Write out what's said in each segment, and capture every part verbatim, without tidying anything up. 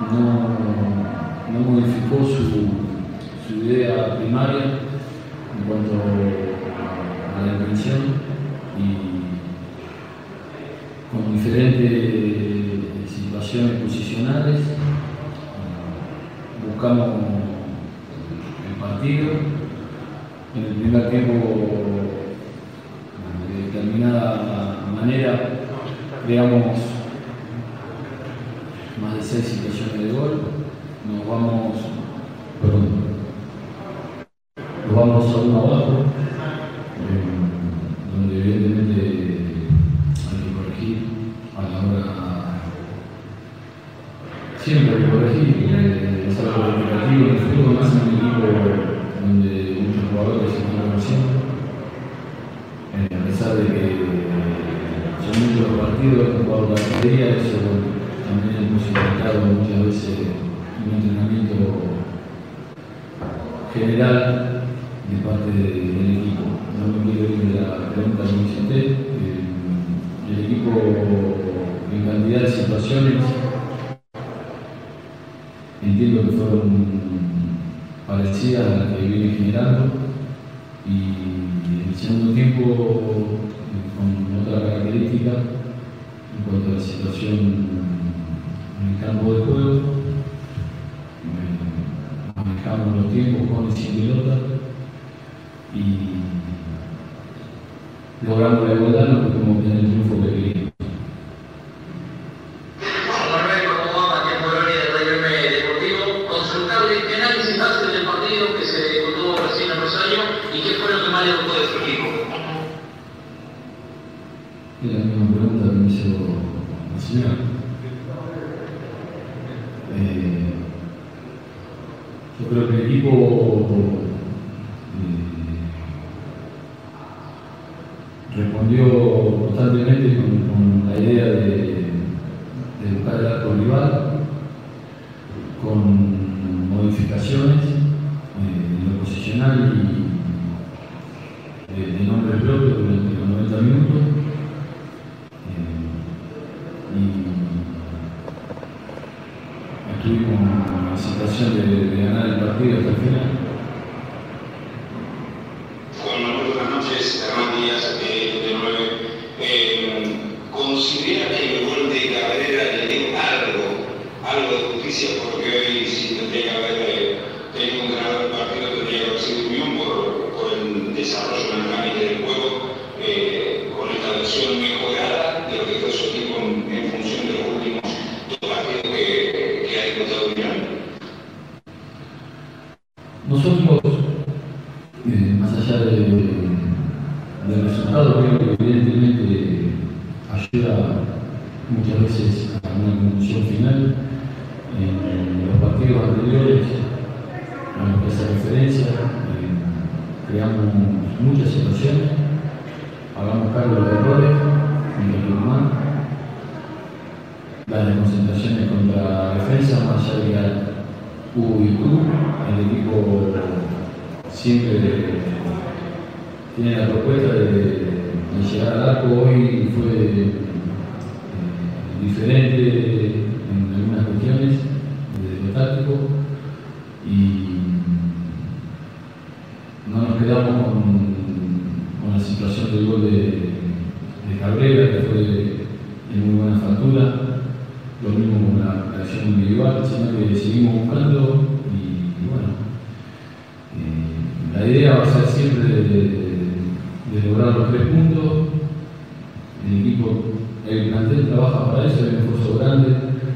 no, no modificó su, su idea primaria en cuanto a, a la intención, y con diferentes situaciones posicionales buscamos el partido. En el primer tiempo, de determinada manera, creamos más de seis situaciones de gol. Nos vamos, perdón, nos vamos a uno abajo, eh, donde evidentemente hay que corregir a la hora. Siempre hay que corregir, eh, es algo negativo en el fútbol, más en un equipo donde muchos jugadores se están conociendo, eh, a pesar de que son muchos los partidos que han jugado la categoría. Eso también hemos intentado muchas veces un entrenamiento general de parte del equipo. No me quiero ir de la pregunta que me hiciste. Eh, el equipo, en cantidad de situaciones, entiendo que fueron parecidas a las que viene generando, y en el segundo tiempo con otra característica en cuanto a la situación en el campo de juego. Manejamos los tiempos con y sin pelota y logramos la igualdad, no pudimos tener el triunfo que queríamos. Es la misma pregunta que me hizo la señora. Eh, yo creo que el equipo eh, respondió constantemente con, con la idea de, de buscar el arco rival, con modificaciones eh, en lo posicional y de, de nombre propio durante los noventa minutos. Tuvimos la situación de, de ganar el partido hasta el final. Juan, buenas noches, Hernán Díaz, de nueve. Eh, ¿Considera que el gol de Cabrera le dio algo, algo de justicia? Porque hoy sí tendría que haber eh, tenido un ganador del partido, tendría que haber sido Unión por, por el desarrollo mecánico del juego, eh, con esta versión mejorada de lo que fue su equipo en, en función de los últimos dos partidos que nosotros, eh, más allá de, del resultado, creo que evidentemente ayuda muchas veces a una conclusión final. En los partidos anteriores a los que hace referencia, eh, creamos muchas situaciones, hagamos cargo de los errores en el humano, las desconcentraciones contra la defensa, más allá de que hubo virtud, el equipo siempre tiene la propuesta de, de llegar al arco. Hoy fue eh, diferente en algunas cuestiones de lo táctico y no nos quedamos con, con la situación del gol de, de Cabrera, que fue de muy buena factura. Lo mismo con la acción individual, sino que seguimos buscando y, y bueno, eh, la idea va a ser siempre de, de, de lograr los tres puntos. El equipo, el plantel trabaja para eso, hay un esfuerzo grande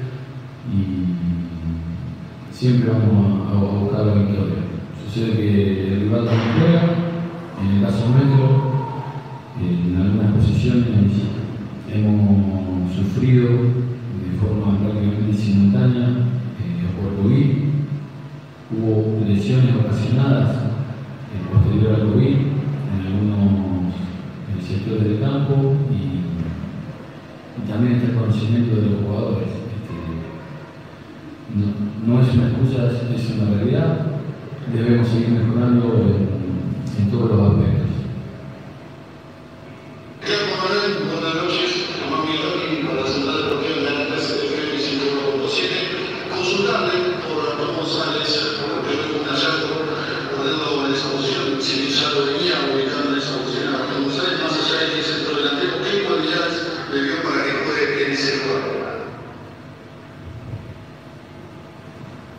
y siempre vamos a, a buscar la victoria. Sucede que el rival también juega, en el caso nuestro, en algunas posiciones hemos sufrido de forma prácticamente simultánea eh, por COVID. Hubo lesiones ocasionadas eh, posterior al COVID en algunos eh, sectores del campo y, y también está el conocimiento de los jugadores. Este, no, no es una excusa, es, es una realidad. Debemos seguir mejorando en, en todos los aspectos. Buenas noches, Juan Miloni, con la Central Deportiva de la N T S de F M ciento uno punto siete.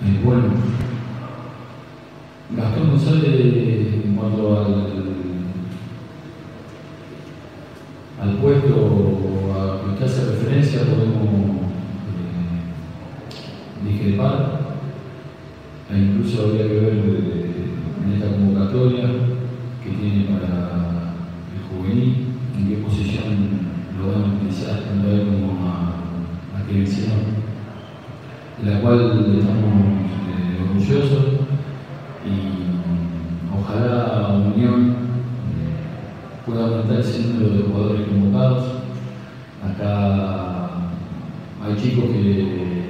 Eh, bueno, Gastón González, en cuanto al, al puesto a que usted hace referencia, podemos eh, discrepar, e incluso habría que ver eh, en esta convocatoria que tiene para el juvenil, en qué posición lo van a utilizar tanto a él como a, a Kevin Senón, de la cual estamos eh, orgullosos, y ojalá Unión eh, pueda aumentar ese número de jugadores convocados. Acá hay chicos que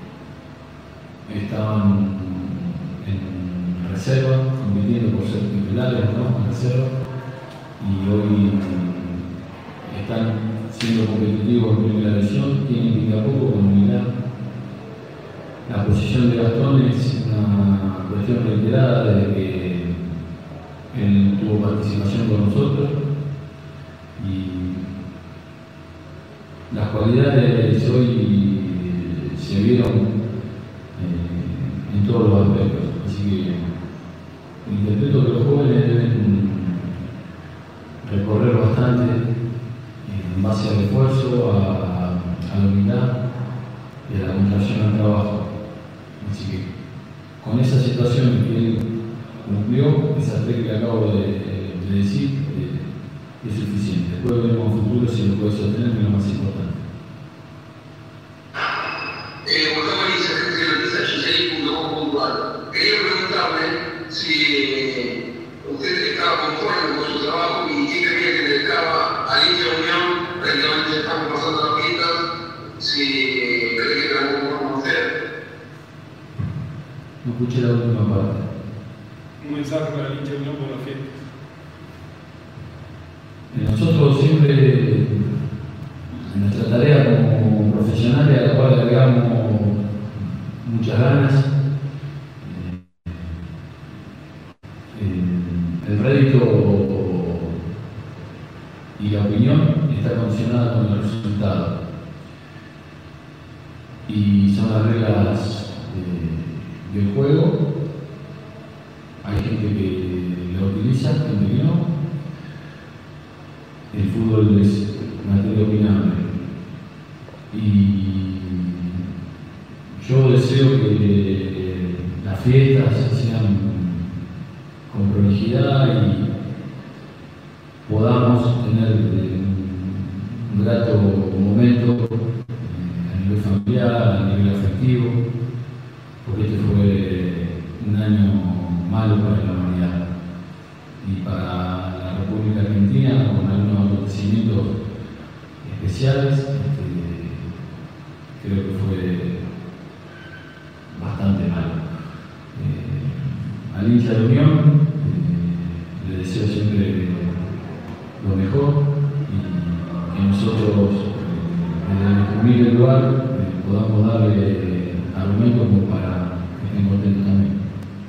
estaban en reserva, compitiendo por ser titulares, ¿no? En reserva, y hoy están siendo competitivos en primera división, tienen que ir a poco con humildad. La posición de Gastón es una cuestión reiterada desde que él tuvo participación con nosotros, y las cualidades hoy se vieron eh, en todos los aspectos. Así que interpreto que los jóvenes deben recorrer bastante en base al esfuerzo, a, a la humildad y a la contracción al trabajo. Así que con esa situación que él cumplió, esas tres que acabo de, de decir, eh, es suficiente. Después veremos a futuro si lo puede sostener, que es lo más importante. Quería preguntarle si usted estaba conforme con su trabajo y qué creía que le dejaba al hincha de Unión, prácticamente estamos pasando las pistas, si cree que está conforme con usted. No escuché la última parte. Un mensaje para el hincha de Unión por la fiesta. Nosotros siempre, en nuestra tarea como profesionales, a la cual agregamos muchas ganas, el rédito y la opinión está condicionada con el resultado, y son las reglas de, del juego. Hay gente que la utiliza, gente que no. El fútbol es materia opinable, y yo deseo que las fiestas sean con prolijidad y podamos tener un grato momento a nivel familiar, a nivel afectivo, porque este fue un año malo para la humanidad y para la República Argentina, con algunos acontecimientos especiales. Este, creo que fue bastante malo. Eh, al hincha de Unión eh, le deseo siempre lo mejor, y que nosotros eh, desde nuestro humilde lugar eh, podamos darle eh, argumentos como para que estén contentos también.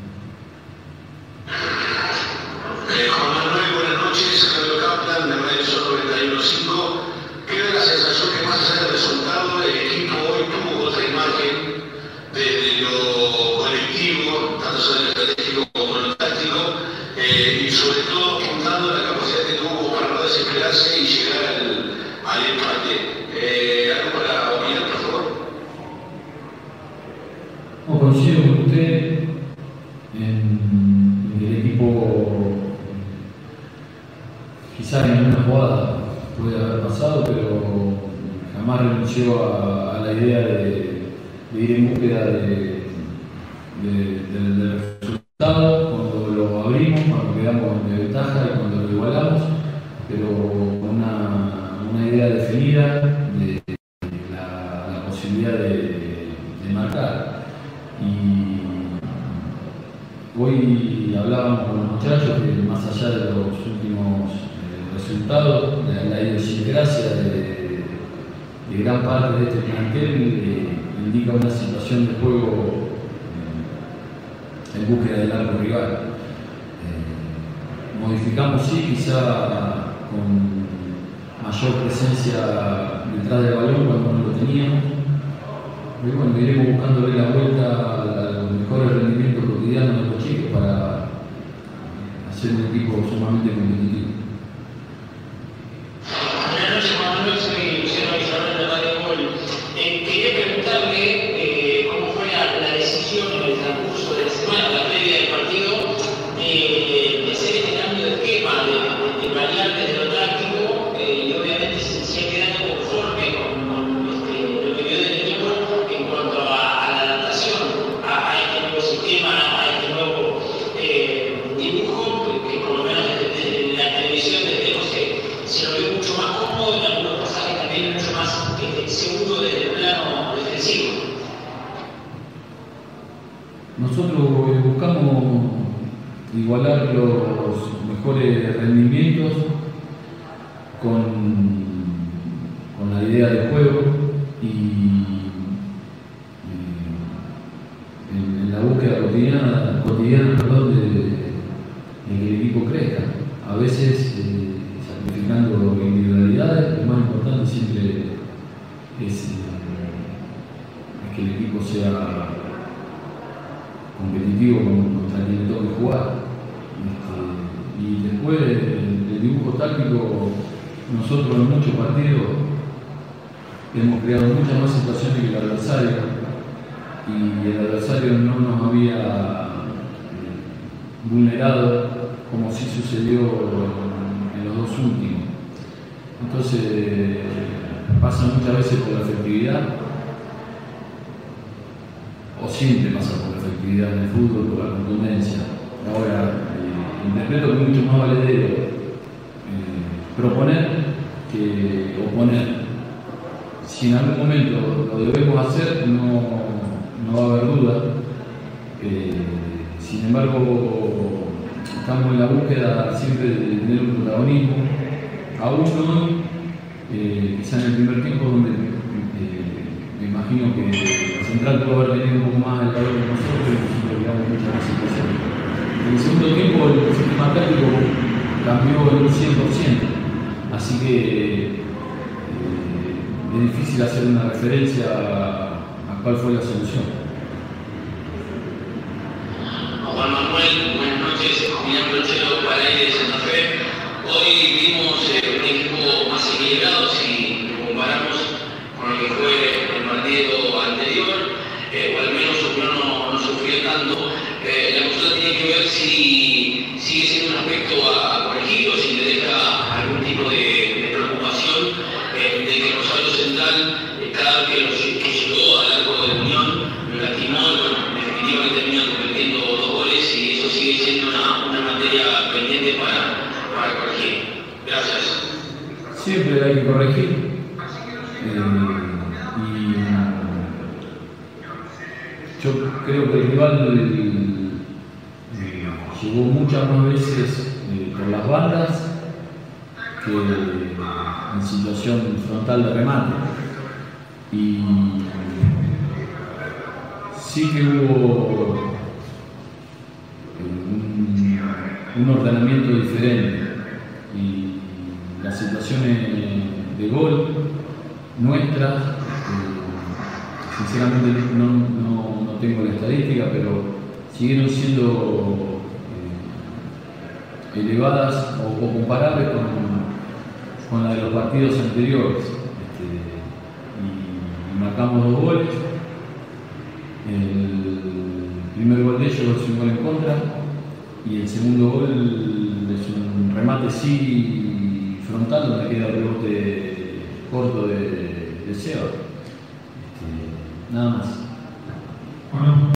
No, coincido con usted en que el equipo quizás en una jugada puede haber pasado, pero jamás renunció a, a la idea de, de ir en búsqueda de, de, de, del resultado cuando lo abrimos, cuando quedamos de ventaja y cuando lo igualamos, pero con una, una idea definida de la, la posibilidad de, de, de marcar. Y hoy hablábamos con los muchachos que, más allá de los últimos eh, resultados, la, la idiosincrasia de, de gran parte de este plantel eh, indica una situación de juego eh, en búsqueda del arco rival. Eh, modificamos, sí, quizá con mayor presencia detrás del balón cuando no lo teníamos. Y bueno, iremos buscándole la vuelta al nosotros buscamos igualar los mejores rendimientos con, con la idea de juego y eh, en, en la búsqueda cotidiana, cotidiana perdón, de, de que el equipo crezca. A veces eh, sacrificando individualidades, lo más importante siempre es, eh, es que el equipo sea competitivo contra quien le toque jugar. Este, y después del, del dibujo táctico, nosotros en muchos partidos hemos creado muchas más situaciones que el adversario y el adversario no nos había vulnerado como sí sucedió en, en los dos últimos. Entonces pasa muchas veces por la efectividad, o siempre pasa por la efectividad en el fútbol, por la contundencia. Ahora, eh, interpreto que es mucho más valedero eh, proponer que oponer. Si en algún momento lo debemos hacer, no, no va a haber duda. Eh, sin embargo, estamos en la búsqueda siempre de tener un protagonismo. Aún hoy, eh, quizá en el primer tiempo, donde eh, me imagino que la central puede haber tenido un poco más el valor que nosotros y nosotros llegamos muchas más situaciones. En el segundo tiempo, el sistema táctico cambió en un cien por ciento, así que eh, es difícil hacer una referencia a, a cuál fue la solución. Juan Manuel, buenas noches, Julián Brochero, para el aire de Santa Fe. Hoy vimos eh, un equipo más equilibrado si lo comparamos con lo que fue el partido anterior, eh, o al menos no, no sufrió tanto. Eh, la cuestión tiene que ver si sigue siendo un aspecto a, a corregir o si le deja algún tipo de, de preocupación eh, de que Rosario Central, eh, cada vez que, los, que llegó al arco de Unión, lo lastimó y bueno, definitivamente termina convirtiendo dos goles y eso sigue siendo una, una materia pendiente para, para corregir. Gracias. Siempre hay que corregir. Eh, y yo creo que el rival eh, llegó muchas más veces eh, por las bandas que en situación frontal de remate. Y sí que hubo un, un ordenamiento diferente y las situaciones de gol nuestras, eh, sinceramente no, no, no tengo la estadística, pero siguieron siendo eh, elevadas o, o comparables con, con la de los partidos anteriores. Este, y, y marcamos dos goles. El primer gol de ellos es un gol en contra y el segundo gol es un remate sí frontal donde queda el rebote corto de, de Seba. Este, nada más. Bueno.